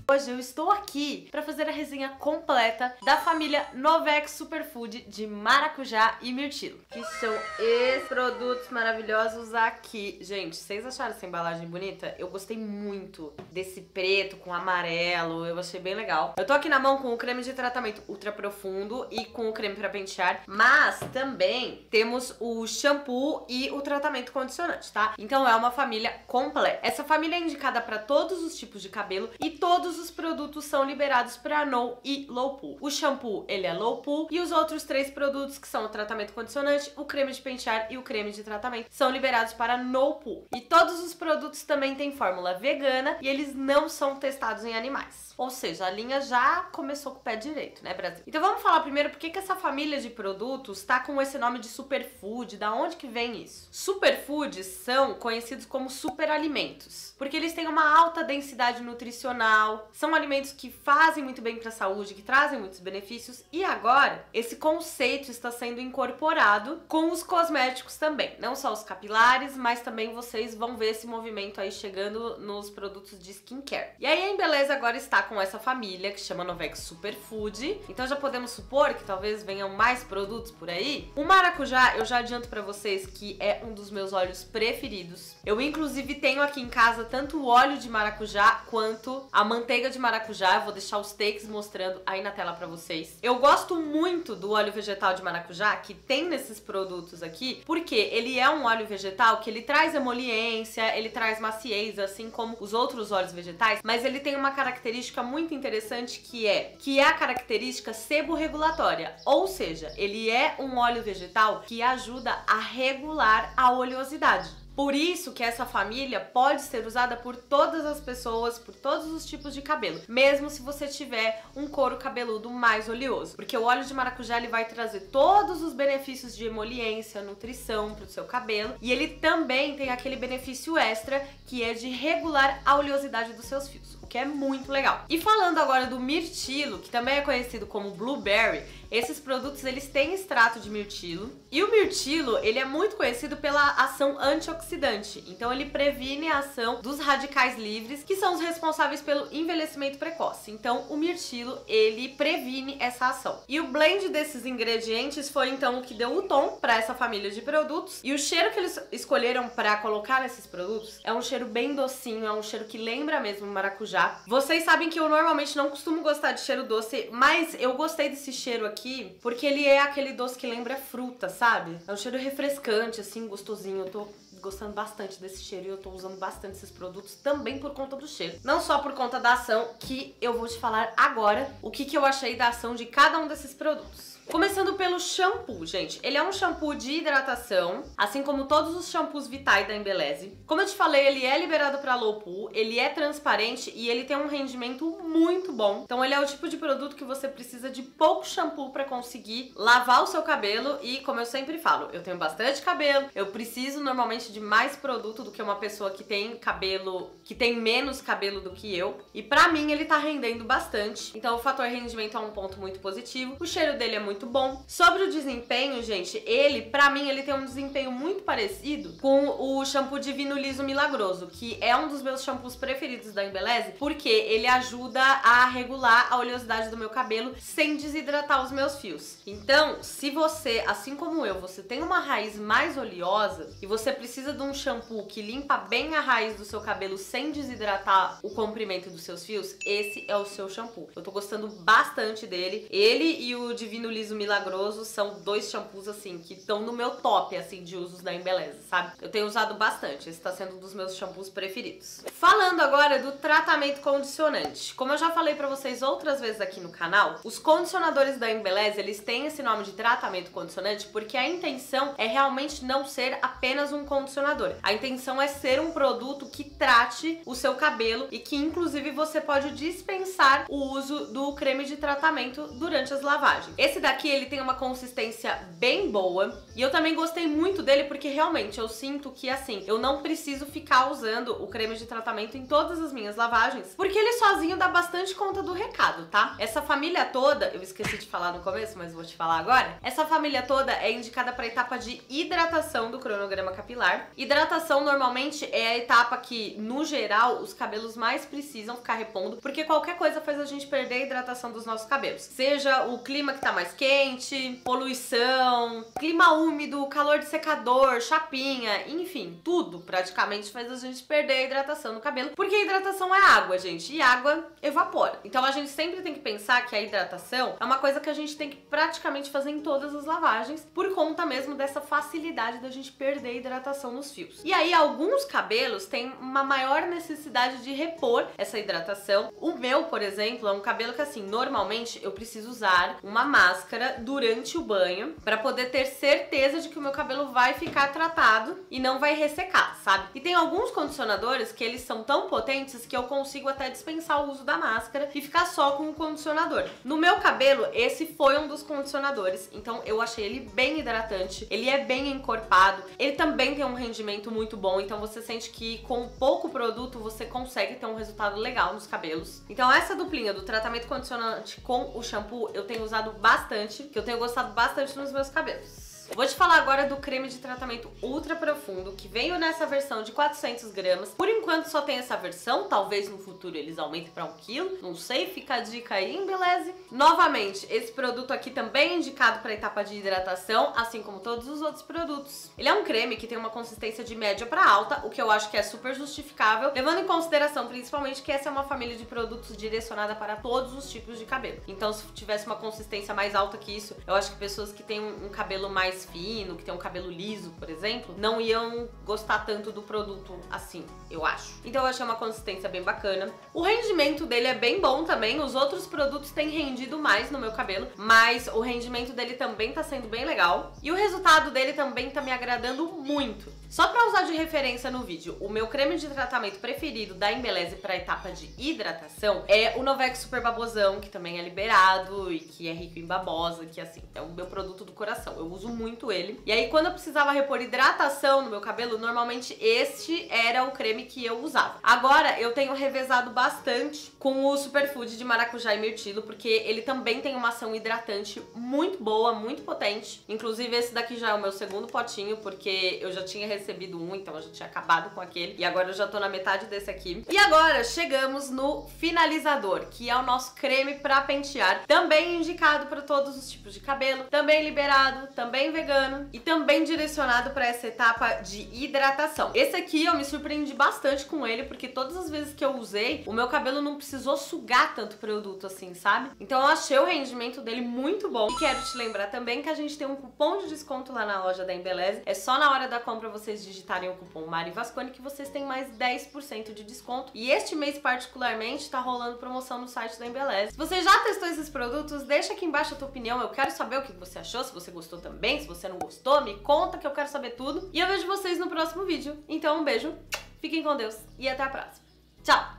Hoje eu estou aqui para fazer a resenha completa da família Novex Superfood de maracujá e mirtilo, que são esses produtos maravilhosos aqui. Gente, vocês acharam essa embalagem bonita? Eu gostei muito desse preto com amarelo, eu achei bem legal. Eu tô aqui na mão com o creme de tratamento ultra profundo e com o creme para pentear, mas também temos o shampoo e o tratamento condicionante, tá? Então é uma família completa. Essa família é indicada para todos os tipos de cabelo e todos os produtos são liberados para no e low poo. O shampoo, ele é low poo e os outros 3 produtos, que são o tratamento condicionante, o creme de pentear e o creme de tratamento, são liberados para no poo. E todos os produtos também têm fórmula vegana e eles não são testados em animais. Ou seja, a linha já começou com o pé direito, né, Brasil? Então vamos falar primeiro por que essa família de produtos tá com esse nome de superfood, da onde que vem isso? Superfoods são conhecidos como superalimentos, porque eles têm uma alta densidade nutricional, são alimentos que fazem muito bem para a saúde, que trazem muitos benefícios, e agora esse conceito está sendo incorporado com os cosméticos também, não só os capilares, mas também vocês vão ver esse movimento aí chegando nos produtos de skincare. E aí a Embeleza agora está com essa família que chama Novex Superfood, então já podemos supor que talvez venham mais produtos por aí. O maracujá, eu já adianto para vocês que é um dos meus óleos preferidos. Eu inclusive tenho aqui em casa tanto o óleo de maracujá quanto a manteiga de maracujá. Eu vou deixar os takes mostrando aí na tela pra vocês. Eu gosto muito do óleo vegetal de maracujá que tem nesses produtos aqui, porque ele é um óleo vegetal que ele traz emoliência, ele traz maciez, assim como os outros óleos vegetais, mas ele tem uma característica muito interessante que é a característica seborregulatória, ou seja, ele é um óleo vegetal que ajuda a regular a oleosidade. Por isso que essa família pode ser usada por todas as pessoas, por todos os tipos de cabelo, mesmo se você tiver um couro cabeludo mais oleoso, porque o óleo de maracujá ele vai trazer todos os benefícios de emoliência, nutrição para o seu cabelo, e ele também tem aquele benefício extra que é de regular a oleosidade dos seus fios, o que é muito legal. E falando agora do mirtilo, que também é conhecido como blueberry, esses produtos eles têm extrato de mirtilo, e o mirtilo ele é muito conhecido pela ação antioxidante, então ele previne a ação dos radicais livres, que são os responsáveis pelo envelhecimento precoce. Então o mirtilo ele previne essa ação. E o blend desses ingredientes foi então o que deu o tom para essa família de produtos, e o cheiro que eles escolheram para colocar nesses produtos é um cheiro bem docinho, é um cheiro que lembra mesmo maracujá. Vocês sabem que eu normalmente não costumo gostar de cheiro doce, mas eu gostei desse cheiro aqui porque ele é aquele doce que lembra fruta, sabe? É um cheiro refrescante, assim, gostosinho. Eu tô gostando bastante desse cheiro e eu tô usando bastante esses produtos também por conta do cheiro. Não só por conta da ação, que eu vou te falar agora o que eu achei da ação de cada um desses produtos. Começando pelo shampoo, gente. Ele é um shampoo de hidratação, assim como todos os shampoos Vitae da Embeleze. Como eu te falei, ele é liberado para low poo, ele é transparente e ele tem um rendimento muito bom. Então ele é o tipo de produto que você precisa de pouco shampoo para conseguir lavar o seu cabelo e, como eu sempre falo, eu tenho bastante cabelo, eu preciso normalmente de mais produto do que uma pessoa que tem cabelo, que tem menos cabelo do que eu. E pra mim ele tá rendendo bastante. Então o fator rendimento é um ponto muito positivo. O cheiro dele é muito bom. Sobre o desempenho, gente, pra mim, ele tem um desempenho muito parecido com o shampoo Divino Liso Milagroso, que é um dos meus shampoos preferidos da Embeleze, porque ele ajuda a regular a oleosidade do meu cabelo sem desidratar os meus fios. Então, se você, assim como eu, você tem uma raiz mais oleosa e você precisa de um shampoo que limpa bem a raiz do seu cabelo sem desidratar o comprimento dos seus fios, esse é o seu shampoo. Eu tô gostando bastante dele. Ele e o Divino Liso Milagroso são 2 shampoos, assim, que estão no meu top, assim, de usos da Embeleze, sabe? Eu tenho usado bastante, esse tá sendo um dos meus shampoos preferidos. Falando agora do tratamento condicionante. Como eu já falei pra vocês outras vezes aqui no canal, os condicionadores da Embeleze, eles têm esse nome de tratamento condicionante porque a intenção é realmente não ser apenas um condicionador. A intenção é ser um produto que trate o seu cabelo e que, inclusive, você pode dispensar o uso do creme de tratamento durante as lavagens. Esse daqui ele tem uma consistência bem boa e eu também gostei muito dele porque realmente eu sinto que assim, eu não preciso ficar usando o creme de tratamento em todas as minhas lavagens, porque ele sozinho dá bastante conta do recado, tá? Essa família toda, eu esqueci de falar no começo, mas vou te falar agora, essa família toda é indicada para a etapa de hidratação do cronograma capilar. Hidratação normalmente é a etapa que, no geral, os cabelos mais precisam ficar repondo, porque qualquer coisa faz a gente perder a hidratação dos nossos cabelos. Seja o clima que tá mais quente, poluição, clima úmido, calor de secador, chapinha, enfim, tudo praticamente faz a gente perder a hidratação no cabelo, porque a hidratação é água, gente, e água evapora. Então a gente sempre tem que pensar que a hidratação é uma coisa que a gente tem que praticamente fazer em todas as lavagens, por conta mesmo dessa facilidade da gente perder a hidratação nos fios. E aí alguns cabelos têm uma maior necessidade de repor essa hidratação. O meu, por exemplo, é um cabelo que assim, normalmente eu preciso usar uma máscara durante o banho para poder ter certeza de que o meu cabelo vai ficar tratado e não vai ressecar, sabe? E tem alguns condicionadores que eles são tão potentes que eu consigo até dispensar o uso da máscara e ficar só com o condicionador. No meu cabelo, esse foi um dos condicionadores, então eu achei ele bem hidratante, ele é bem encorpado, ele também tem um rendimento muito bom, então você sente que com pouco produto você consegue ter um resultado legal nos cabelos. Então essa duplinha do tratamento condicionante com o shampoo eu tenho usado bastante, que eu tenho gostado bastante nos meus cabelos. Vou te falar agora do creme de tratamento ultra profundo, que veio nessa versão de 400 gramas. Por enquanto só tem essa versão, talvez no futuro eles aumentem para 1 kg, não sei, fica a dica aí, hein, beleza? Novamente, esse produto aqui também é indicado para a etapa de hidratação, assim como todos os outros produtos. Ele é um creme que tem uma consistência de média para alta, o que eu acho que é super justificável, levando em consideração principalmente que essa é uma família de produtos direcionada para todos os tipos de cabelo. Então se tivesse uma consistência mais alta que isso, eu acho que pessoas que têm um cabelo mais fino, que tem um cabelo liso, por exemplo, não iam gostar tanto do produto assim, eu acho. Então eu achei uma consistência bem bacana. O rendimento dele é bem bom também, os outros produtos têm rendido mais no meu cabelo, mas o rendimento dele também tá sendo bem legal. E o resultado dele também tá me agradando muito. Só pra usar de referência no vídeo, o meu creme de tratamento preferido da Embeleze pra etapa de hidratação é o Novex Super Babosão, que também é liberado e que é rico em babosa, que assim, é o meu produto do coração. Eu uso muito ele. E aí quando eu precisava repor hidratação no meu cabelo, normalmente este era o creme que eu usava. Agora eu tenho revezado bastante com o Superfood de maracujá e mirtilo, porque ele também tem uma ação hidratante muito boa, muito potente. Inclusive esse daqui já é o meu segundo potinho, porque eu já tinha recebido um, então eu já tinha acabado com aquele. E agora eu já tô na metade desse aqui. E agora chegamos no finalizador, que é o nosso creme pra pentear. Também indicado para todos os tipos de cabelo, também liberado, também vegano e também direcionado para essa etapa de hidratação. Esse aqui eu me surpreendi bastante com ele, porque todas as vezes que eu usei, o meu cabelo não precisou sugar tanto produto assim, sabe? Então eu achei o rendimento dele muito bom. E quero te lembrar também que a gente tem um cupom de desconto lá na loja da Embeleze. É só na hora da compra vocês digitarem o cupom Mari Vasconi que vocês têm mais 10% de desconto. E este mês particularmente tá rolando promoção no site da Embeleze. Se você já testou esses produtos, deixa aqui embaixo a tua opinião. Eu quero saber o que você achou, se você gostou também, se você não gostou, me conta que eu quero saber tudo. E eu vejo vocês no próximo vídeo. Então um beijo, fiquem com Deus e até a próxima. Tchau!